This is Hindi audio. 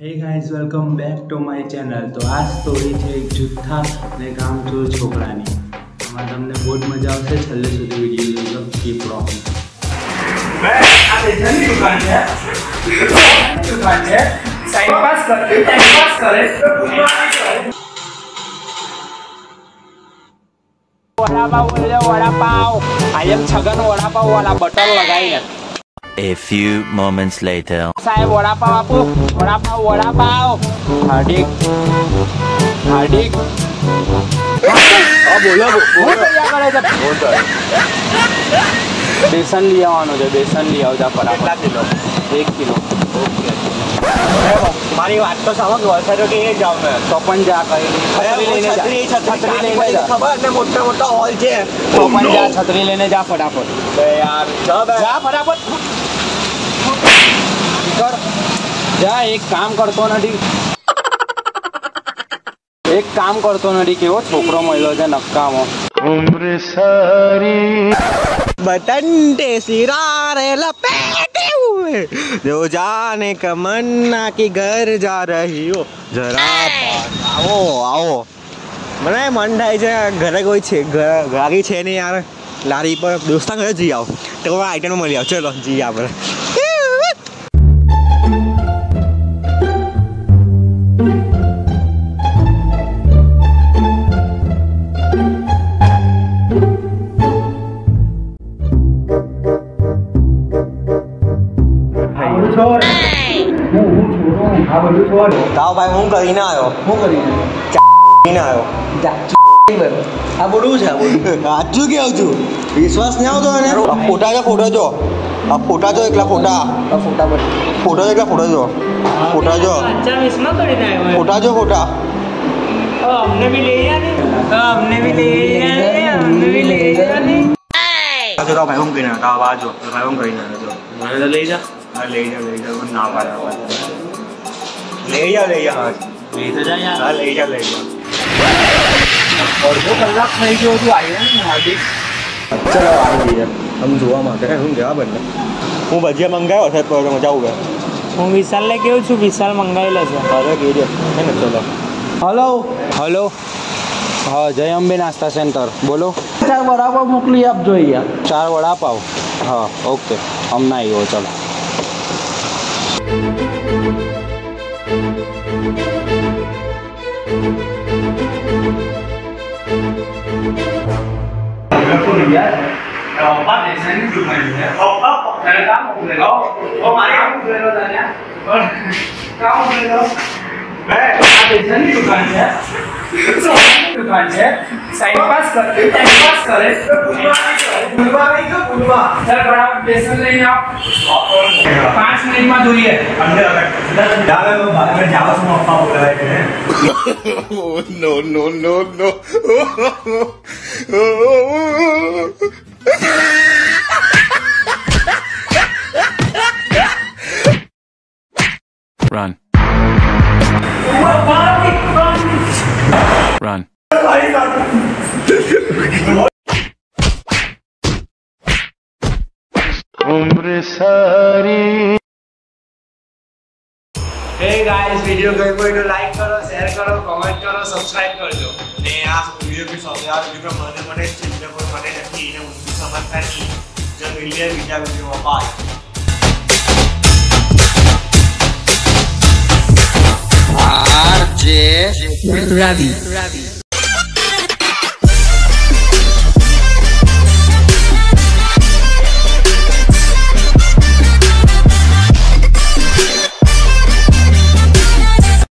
Hey guys welcome back to my channel. तो आज स्टोरी है एक जूठा ने कामचोर छोकरानी। आमां तमने बहुत मजा आवशे, छेल्ले सुधी विडियो जोजो। Keep watching. आ बेचनी दुकान है टाइम पास करे वड़ा पाव आई एम छगन वड़ा पाव वाला बटन लगाई है। A few moments later. साहेब वड़ा पाव आपको वड़ा पाव हार्दिक बोलो क्या करे जब बेसन लिया आनो जो बेसन लिया हो जा फटाफट किलो 1 किलो। ओके तुम्हारी बात तो समझ वलसाड के ये जाओ मैं तो पण जा कहीं छतरी लेने जा खबर ने मोटा हॉल छे तो पण जा छतरी लेने जा फटाफट। बे यार जा फटाफट कर जा। एक काम करतो नडी केवो छोकरो मळ्यो छे नक्कामो उम्र सारी बटन सिरारे लपेटे हुए जो जाने कमन्ना की घर जा रही हो जरा आओ મને મન થાય છે ઘરે કોઈ છે ગાડી છે નહીં યાર લારી પર દોસ્તા ઘરે જઈ આવો તો આઈટમ મળી આવ ચલો જી આપણે તાવ ભાઈ હું કરીને આવ્યો આ બોલું છે સાચું કેવું છું વિશ્વાસ નહીં આવતો એને ફોટા જો ફોટા જો એકલા ફોટા જો हमने भी ले तो भाई हम कहीं ना आवाज हो भाई हम कहीं ना जो मैंने ले जा ना पाया ले जा हाँ ले तो जा यार ले जा और वो कलाक नहीं जो तू आई है हार्दिक चलो आ गई हम જોવા માટે હું ગયા બને હું ભજીયા મંગાવ્યો છે તો મજા આવું હું વિશાલ ને કેવું છું વિશાલ મંગાવેલો છે અરે કીધું હે ને ચલો हेलो हाँ जय अंबे नास्ता सेंटर बोलो 4 वड़ा पाव मोकली आप जो 4 वड़ा पाव हाँ ओके हम ना ही हो चलो दुकान है टाइम पास करे सर बड़ा बेसन लेने आप 5 मिनट में दूरी है अंदर जावे वो बाद में जावा से अप्पा बोल रहे हैं नो Run. Run. उम्र सारी। Hey guys, वीडियो को लाइक करो, शेयर करो, कमेंट करो, सब्सक्राइब कर दो। ने आ वीडियो के साथ यार वीडियो મને ચિંતા કોઈ મને નથી એને ઊંધી સમજતા નહીં જો મિલિયન બીજા વીડિયો બાય RJ Ravi